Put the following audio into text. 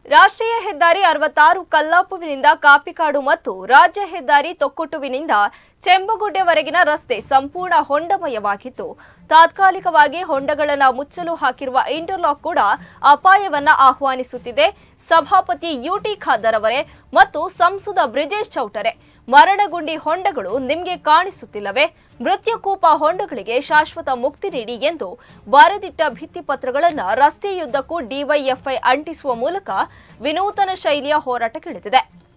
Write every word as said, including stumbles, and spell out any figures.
ರಾಷ್ಟ್ರೀಯ ಹೆದ್ದಾರಿ ಅರವತ್ತಾರು ಕಲ್ಲಾಪುವಿನಿಂದ ಕಾಪಿಕಾಡು ಮತ್ತು ರಾಜ್ಯ ಹೆದ್ದಾರಿ ತೊಕ್ಕೊಟ್ಟುವಿನಿಂದ ಚೆಂಬಗುಡ್ಡೆವರೆಗಿನ ರಸ್ತೆ ಸಂಪೂರ್ಣ ಹೊಂಡಮಯವಾಗಿದ್ದು ತಾತ್ಕಾಲಿಕವಾಗಿ ಹೊಂಡಗಳನ್ನು ಮುಚ್ಚಲು ಹಾಕಿರುವ ಇಂಟರ್ಲಾಕ್ ಕೂಡ ಅಪಾಯವನ್ನ ಆಹ್ವಾನಿಸುತ್ತಿದೆ. ಸಭಾಪತಿ ಯುಟಿ ಖಾದರ್ ಅವರೇ ಮತ್ತು ಸಂಸದ ಬ್ರಿಜೇಶ್ ಚೌಟರೆ, ಮರಣಗುಂಡಿ ಹೊಂಡಗಳು ನಿಮಗೆ ಕಾಣಿಸುತ್ತಿಲ್ಲವೇ? ಮೃತ್ಯುಕೂಪ ಹೊಂಡಗಳಿಗೆ ಶಾಶ್ವತ ಮುಕ್ತಿ ನೀಡಿ ಎಂದು ಬರೆದಿಟ್ಟ ಭಿತ್ತಿಪತ್ರಗಳನ್ನು ರಸ್ತೆಯುದ್ದಕ್ಕೂ ಡಿವೈಎಫ್ಐ ಅಂಟಿಸುವ ಮೂಲಕ ವಿನೂತನ ಶೈಲಿಯ ಹೋರಾಟಕ್ಕಿಳಿದಿದೆ.